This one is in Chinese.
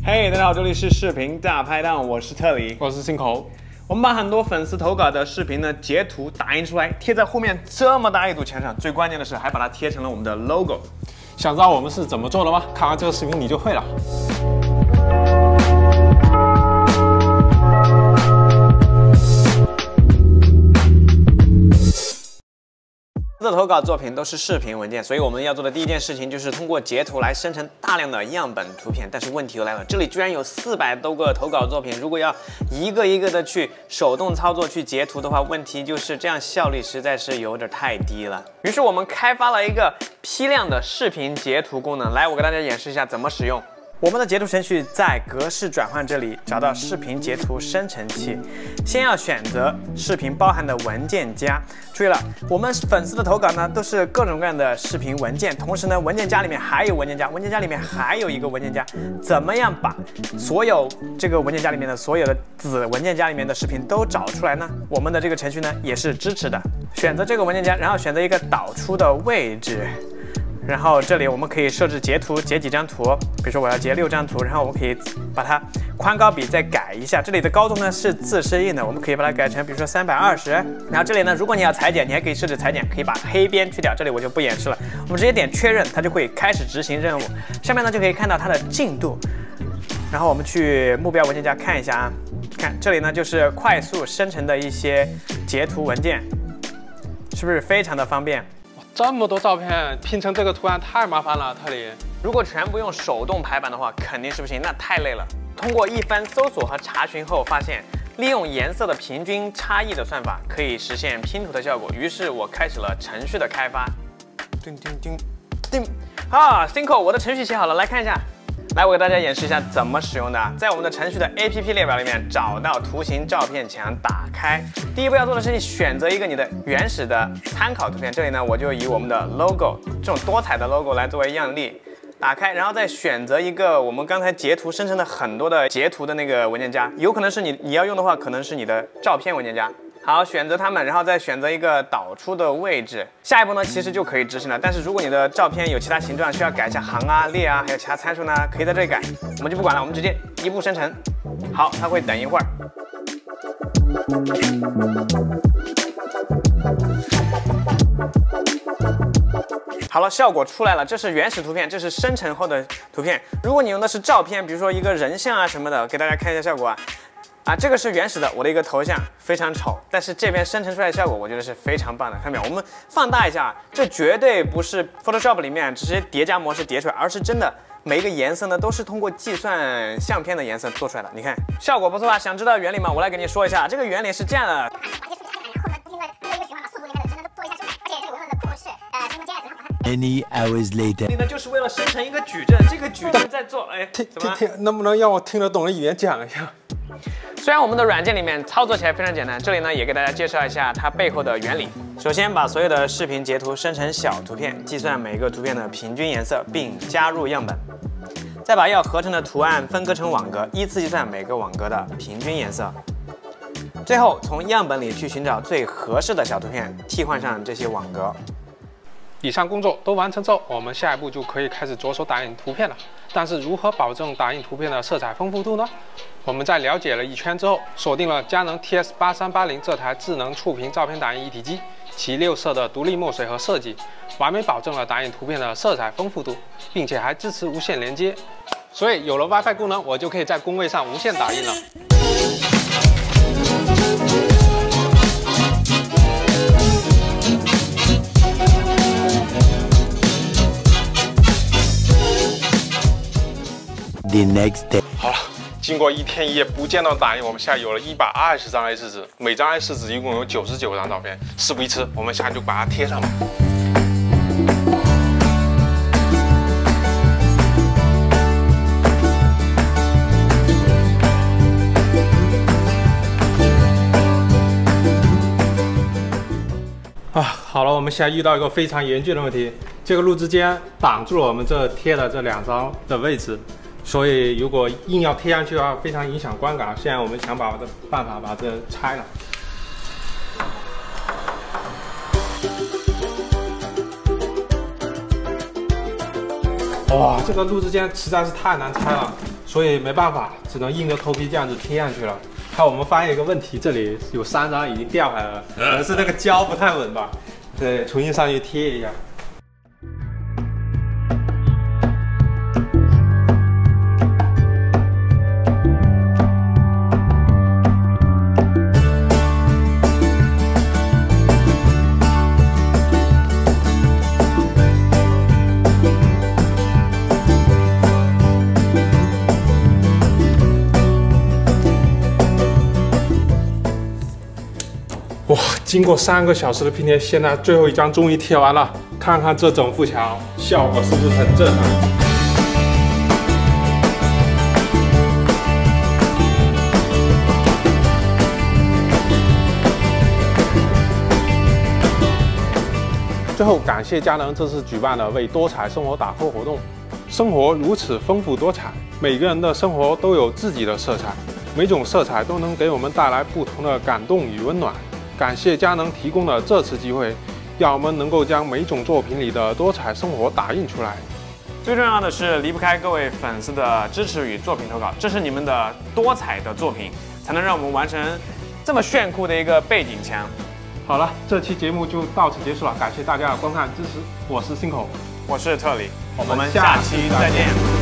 嘿，大家好，这里是视频大拍档，我是特里， 我是信口。 我们把很多粉丝投稿的视频呢截图打印出来，贴在后面这么大一堵墙上，最关键的是还把它贴成了我们的 logo。 想知道我们是怎么做的吗？看完这个视频你就会了。 的投稿作品都是视频文件，所以我们要做的第一件事情就是通过截图来生成大量的样本图片。但是问题又来了，这里居然有400多个投稿作品，如果要一个一个的去手动操作去截图的话，问题就是这样效率实在是有点太低了。于是我们开发了一个批量的视频截图功能，来，我给大家演示一下怎么使用。我们的截图程序在格式转换这里找到视频截图生成器，先要选择视频包含的文件夹。注意了，我们粉丝的投稿呢都是各种各样的视频文件，同时呢文件夹里面还有文件夹，文件夹里面还有一个文件夹。怎么样把所有这个文件夹里面的所有的子文件夹里面的视频都找出来呢？我们的这个程序呢也是支持的。选择这个文件夹，然后选择一个导出的位置。然后这里我们可以设置截图，截几张图，比如说我要截6张图，然后我们可以把它宽高比再改一下。这里的高度呢是自适应的，我们可以把它改成比如说320。然后这里呢，如果你要裁剪，你还可以设置裁剪，可以把黑边去掉。这里我就不演示了，我们直接点确认，它就会开始执行任务。上面呢就可以看到它的进度。然后我们去目标文件夹看一下啊，看这里呢就是快速生成的一些截图文件，是不是非常的方便？ 这么多照片拼成这个图案太麻烦了，特里。 如果全部用手动排版的话，肯定是不行，那太累了。通过一番搜索和查询后，发现利用颜色的平均差异的算法可以实现拼图的效果。于是我开始了程序的开发。叮叮叮叮，啊 ，Cinco， 我的程序写好了，来看一下。来，我给大家演示一下怎么使用的。在我们的程序的 APP 列表里面找到图形照片墙，打开。第一步要做的是你选择一个你的原始的参考图片。这里呢，我就以我们的 logo 这种多彩的 logo 来作为样例。打开，然后再选择一个我们刚才截图生成的很多的截图的那个文件夹，有可能是你要用的话，可能是你的照片文件夹。好，选择它们，然后再选择一个导出的位置。下一步呢，其实就可以执行了。但是如果你的照片有其他形状，需要改一下行啊、列啊，还有其他参数呢，可以在这里改。我们就不管了，我们直接一步生成。好，它会等一会儿。好了，效果出来了，这是原始图片，这是生成后的图片。如果你用的是照片，比如说一个人像啊什么的，给大家看一下效果啊。这个是原始的，我的一个头像非常丑，但是这边生成出来的效果，我觉得是非常棒的。看到没有？我们放大一下，这绝对不是 Photoshop 里面直接叠加模式叠出来，而是真的每一个颜色呢都是通过计算相片的颜色做出来的。你看效果不错吧？想知道原理吗？我来给你说一下，这个原理是这样的。 Many hours later， 这里呢就是为了生成一个矩阵，这个矩阵在做， 能不能让我听得懂的语言讲一下？ 虽然我们的软件里面操作起来非常简单，这里呢也给大家介绍一下它背后的原理。首先把所有的视频截图生成小图片，计算每个图片的平均颜色，并加入样本。再把要合成的图案分割成网格，依次计算每个网格的平均颜色。最后从样本里去寻找最合适的小图片，替换上这些网格。 以上工作都完成之后，我们下一步就可以开始着手打印图片了。但是如何保证打印图片的色彩丰富度呢？我们在了解了一圈之后，锁定了佳能 TS8380这台智能触屏照片打印一体机，其6色的独立墨水和设计，完美保证了打印图片的色彩丰富度，并且还支持无线连接。所以有了 WiFi 功能，我就可以在工位上无线打印了。 The next day， 好了，经过1天1夜不间断打印，我们现在有了120张 A4 纸，每张 A4 纸一共有99张照片。事不宜迟，我们现在就把它贴上吧。好了，我们现在遇到一个非常严峻的问题，这个录制间挡住了我们这贴的这2张的位置。所以如果硬要贴上去的话，非常影响观感。现在我们想把办法把这拆了。哇，这个录制间实在是太难拆了。 所以没办法，只能硬着头皮这样子贴上去了。还有我们发现一个问题，这里有3张已经掉下来了，可能是那个胶不太稳吧。对，重新上去贴一下。哇，经过3个小时的拼贴，现在最后一张终于贴完了。看看这整幅墙，效果是不是很震撼？最后，感谢佳能这次举办的为多彩生活打 call 活动。生活如此丰富多彩，每个人的生活都有自己的色彩，每种色彩都能给我们带来不同的感动与温暖。感谢佳能提供的这次机会，让我们能够将每种作品里的多彩生活打印出来。 最重要的是离不开各位粉丝的支持与作品投稿，这是你们的多彩的作品，才能让我们完成这么炫酷的一个背景墙。 好了，这期节目就到此结束了，感谢大家的观看支持，我是Cinco， 我是特里， 我们下期再见。